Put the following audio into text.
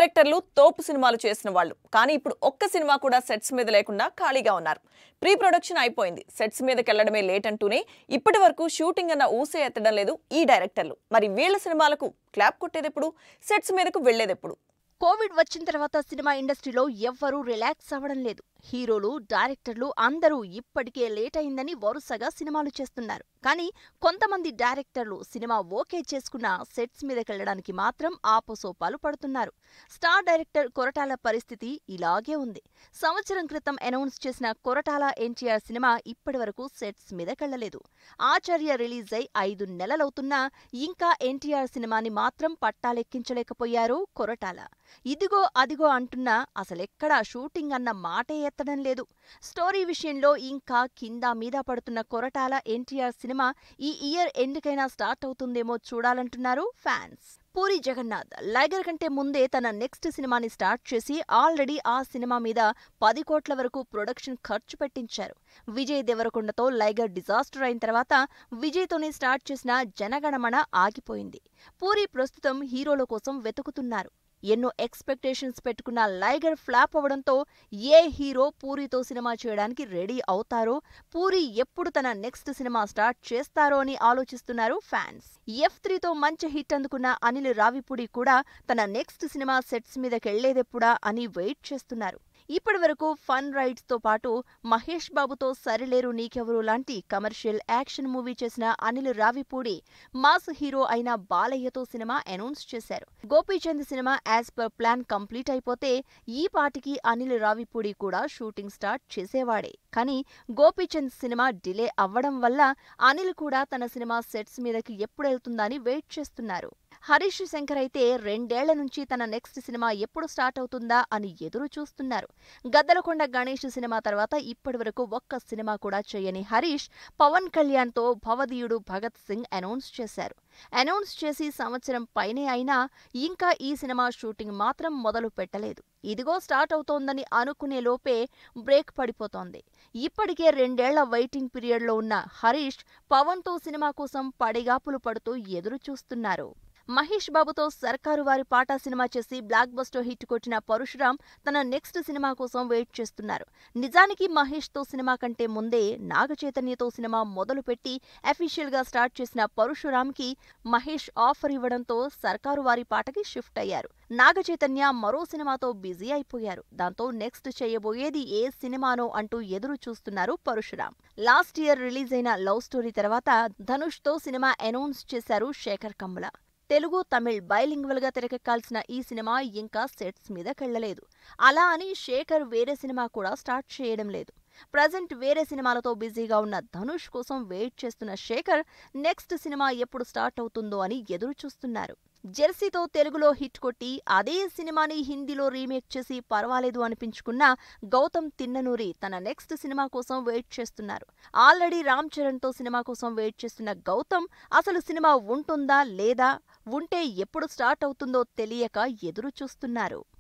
డైరెక్టర్లు తోపు సినిమాలు చేసిన వాళ్ళు కానీ ఇప్పుడు ఒక్క సినిమా కూడా సెట్స్ మీద లేకుండా ఖాళీగా ఉన్నారు. ప్రీ ప్రొడక్షన్ అయిపోయింది, సెట్స్ మీదకి వెళ్ళడమే లేట్ అంటూనే ఇప్పటి వరకు షూటింగ్ అన్న ఊసే ఎత్తడం లేదు ఈ డైరెక్టర్లు. మరి వీళ్ళ సినిమాలకు క్లాప్ కొట్టేదెప్పుడు, సెట్స్ మీదకు వెళ్లేదెప్పుడు? కోవిడ్ వచ్చిన తర్వాత సినిమా ఇండస్ట్రీలో ఎవ్వరూ రిలాక్స్ అవ్వడం లేదు. హీరోలు, డైరెక్టర్లు అందరూ ఇప్పటికే లేట్ అయిందని వరుసగా సినిమాలు చేస్తున్నారు. కానీ కొంతమంది డైరెక్టర్లు సినిమా ఓకే చేసుకున్న సెట్స్ మీదకెళ్లడానికి మాత్రం ఆపసోపాలు పడుతున్నారు. స్టార్ డైరెక్టర్ కొరటాల పరిస్థితి ఇలాగే ఉంది. సంవత్సరం క్రితం అనౌన్స్ చేసిన కొరటాల ఎన్టీఆర్ సినిమా ఇప్పటివరకు సెట్స్ మీదకెళ్లలేదు. ఆచార్య రిలీజ్ అయి 5 నెలలవుతున్నా ఇంకా ఎన్టీఆర్ సినిమాని మాత్రం పట్టాలెక్కించలేకపోయారు కొరటాల. ఇదిగో అదిగో అంటున్నా అసలెక్కడా షూటింగ్ అన్న మాటే ఎత్తడం లేదు. స్టోరీ విషయంలో ఇంకా కింద మీద పడుతున్న కొరటాల ఎన్టీఆర్ సినిమా ఈ ఇయర్ ఎండ్కైనా స్టార్ట్ అవుతుందేమో చూడాలంటున్నారు ఫ్యాన్స్. పూరి జగన్నాథ్ లైగర్ కంటే ముందే తన నెక్స్ట్ సినిమాని స్టార్ట్ చేసి ఆల్రెడీ ఆ సినిమా మీద 10 కోట్ల వరకు ప్రొడక్షన్ ఖర్చు పెట్టించారు. విజయ్ దేవరకొండతో లైగర్ డిజాస్టర్ అయిన తర్వాత విజయ్తోనే స్టార్ట్ చేసిన జనగణమన ఆగిపోయింది. పూరి ప్రస్తుతం హీరోల కోసం వెతుకుతున్నారు. ఎన్నో ఎక్స్పెక్టేషన్స్ పెట్టుకున్న లైగర్ ఫ్లాప్ అవడంతో ఏ హీరో పూరితో సినిమా చేయడానికి రెడీ అవుతారో, పూరి ఎప్పుడు తన నెక్స్ట్ సినిమా స్టార్ట్ చేస్తారో అని ఆలోచిస్తున్నారు ఫ్యాన్స్. F3తో మంచి హిట్ అందుకున్న అనిల్ రావిపూడి కూడా తన నెక్స్ట్ సినిమా సెట్స్ మీదకెళ్లేదెప్పుడా అని వెయిట్ చేస్తున్నారు. ఇప్పటి వరకు ఫన్ రైడ్స్ తో పాటు మహేష్ బాబుతో సరిలేరు నీకెవరు లాంటి కమర్షియల్ యాక్షన్ మూవీ చేసిన అనిల్ రావిపూడి మాస్ హీరో అయిన బాలయ్యతో సినిమా అనౌన్స్ చేశారు. Gopichand cinema as per plan complete అయిపోతే ఈ పాటికి అనిల్ రావిపూడి కూడా షూటింగ్ స్టార్ట్ చేసేవాడే. కానీ గోపీచంద్ సినిమా డిలే అవ్వడం వల్ల అనిల్ కూడా తన సినిమా సెట్స్ మీదకి ఎప్పుడెళ్తుందని వెయిట్ చేస్తున్నారు. హరీష్ శంకర్ అయితే 2 ఏళ్ల నుంచి తన నెక్స్ట్ సినిమా ఎప్పుడు స్టార్ట్ అవుతుందా అని ఎదురు చూస్తున్నారు. గద్దలకొండ గణేష్ సినిమా తర్వాత ఇప్పటివరకు ఒక్క సినిమా కూడా చేయని హరీష్ పవన్ కళ్యాణ్తో భవదీయుడు భగత్ సింగ్ అనౌన్స్ చేశారు. అనౌన్స్ చేసి సంవత్సరం పైనే అయినా ఇంకా ఈ సినిమా షూటింగ్ మాత్రం మొదలు పెట్టలేదు. ఇదిగో స్టార్ట్ అవుతోందని అనుకునే లోపే బ్రేక్ పడిపోతోంది. ఇప్పటికే 2 ఏళ్ల వెయిటింగ్ పీరియడ్లో ఉన్న హరీష్ పవన్తో సినిమా కోసం పడిగాపులు పడుతూ ఎదురు చూస్తున్నారు. మహేష్ బాబుతో సర్కారు వారి పాట సినిమా చేసి బ్లాక్ బస్టర్ హిట్ కొట్టిన పరశురామ్ తన నెక్స్ట్ సినిమా కోసం వెయిట్ చేస్తున్నారు. నిజానికి మహేష్తో సినిమా కంటే ముందే నాగచైతన్యతో సినిమా మొదలుపెట్టి అఫీషియల్ గా స్టార్ట్ చేసిన పరశురామ్కి మహేష్ ఆఫర్ ఇవ్వడంతో సర్కారు వారి పాటకి షిఫ్ట్ అయ్యారు. నాగచైతన్య మరో సినిమాతో బిజీ అయిపోయారు. దాంతో నెక్స్ట్ చేయబోయేది ఏ సినిమానో అంటూ ఎదురు చూస్తున్నారు పరశురామ్. లాస్ట్ ఇయర్ రిలీజ్ అయిన లవ్ స్టోరీ తర్వాత ధనుష్తో సినిమా అనౌన్స్ చేశారు శేఖర్ కమ్ముల. తెలుగు, తమిళ్ బైలింగ్వల్ గా తెరకెక్కాల్సిన ఈ సినిమా ఇంకా సెట్స్ మీదకెళ్లలేదు. అలా అని శేఖర్ వేరే సినిమా కూడా స్టార్ట్ చేయడం లేదు. ప్రజెంట్ వేరే సినిమాలతో బిజీగా ఉన్న ధనుష్ కోసం వెయిట్ చేస్తున్న శేఖర్ నెక్స్ట్ సినిమా ఎప్పుడు స్టార్ట్ అవుతుందో అని ఎదురు చూస్తున్నారు. జెర్సీతో తెలుగులో హిట్ కొట్టి అదే సినిమాని హిందీలో రీమేక్ చేసి పర్వాలేదు అనిపించుకున్న గౌతమ్ తిన్ననూరి తన నెక్స్ట్ సినిమా కోసం వెయిట్ చేస్తున్నారు. ఆల్రెడీ రామ్ చరణ్తో సినిమా కోసం వెయిట్ చేస్తున్న గౌతమ్ అసలు సినిమా ఉంటుందా లేదా, ఉంటే ఎప్పుడు స్టార్ట్ అవుతుందో తెలియక ఎదురు చూస్తున్నారు.